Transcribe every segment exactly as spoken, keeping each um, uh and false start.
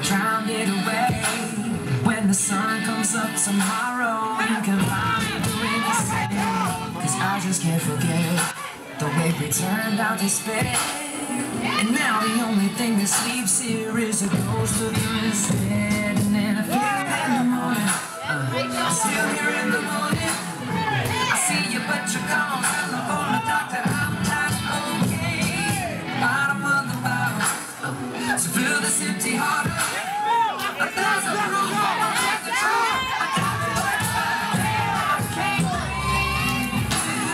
drowned it away. When the sun comes up tomorrow, you can find me doing the same. Cause I just can't forget the way we turned out to spend. And now the only thing that sleeps here is a ghost of you instead. And then I feel it in the morning, uh, I'm still here in the morning. I see you but you're gone. Telephone the doctor, I'm not okay. Bottom of the bottle, uh, so fill this empty heart up. A thousand proof, I'll take the truth. I got to work out there, I can't believe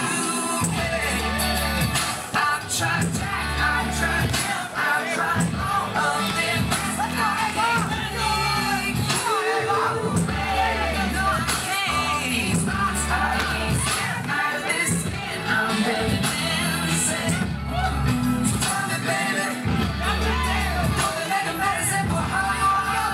you. I've tried, I've tried, I've tried all of them. I can't believe you. No, I can't. I can't. I listen, I'm better than say. So tell me, baby, don't be like a medicine for all your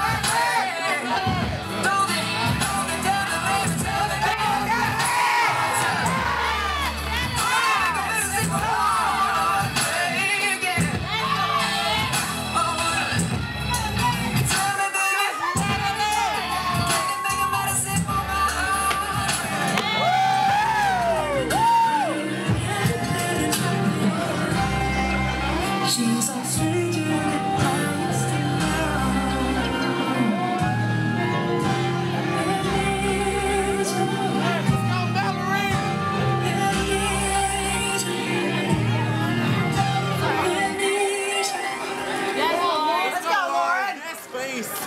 she's a stranger that I used to Let's go, Lauren! Yes, please.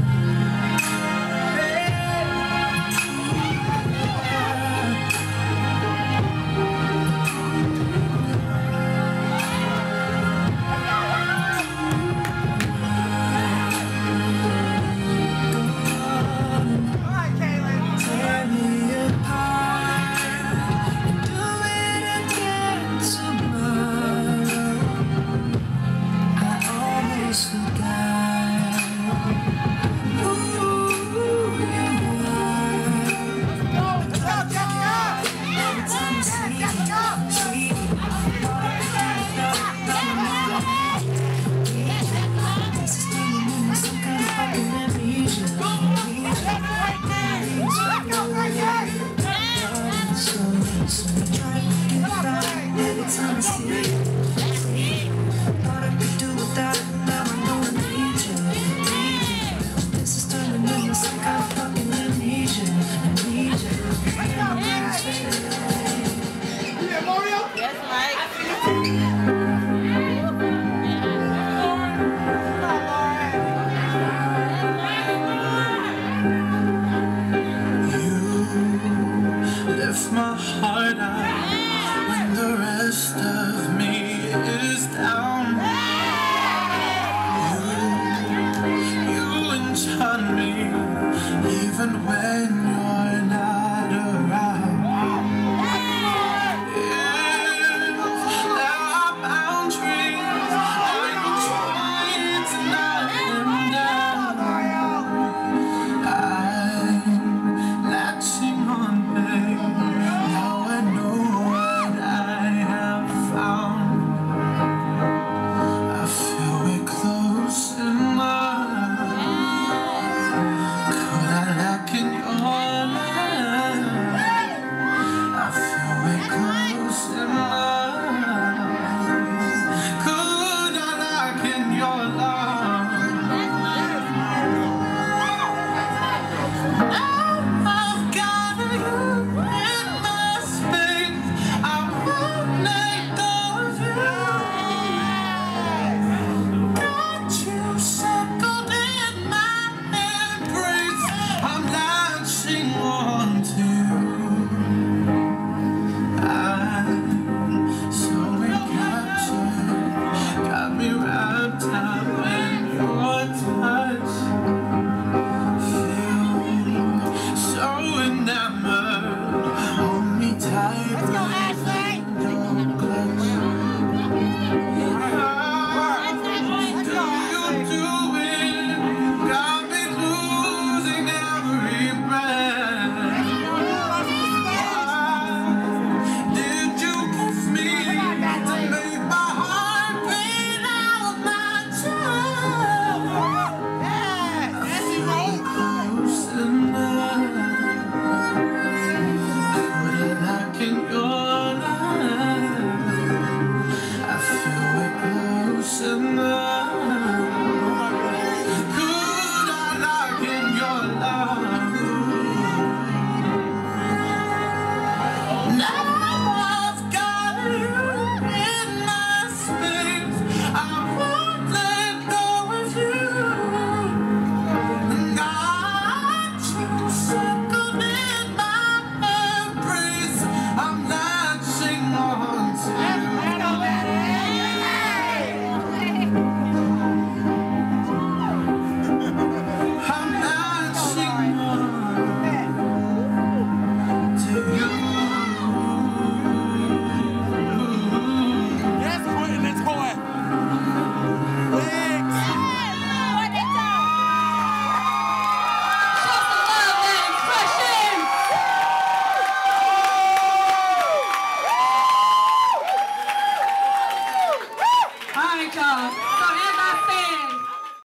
lift my heart out when the rest of me is down. You, you enchant me even when you're not around. If there are boundaries, are you trying to knock them down? I'm latching on, babe. Now I know what I have found. I feel we're close enough. Could I lock in your Micah.